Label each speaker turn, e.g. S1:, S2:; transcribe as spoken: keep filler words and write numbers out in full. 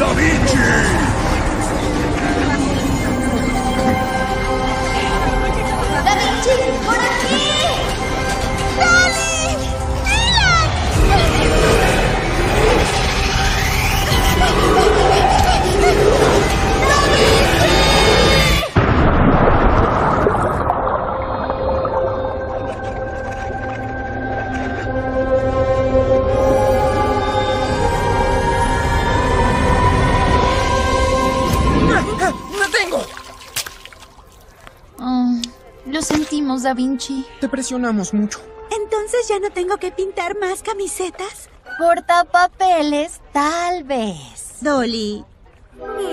S1: ¡Da Vinci!
S2: ¡Da Vinci! ¡Por aquí! ¡Dolly! ¡Dylan!
S3: Lo sentimos, Da Vinci.
S4: Te presionamos mucho.
S5: ¿Entonces ya no tengo que pintar más camisetas?
S3: Portapapeles, tal vez.
S5: Dolly,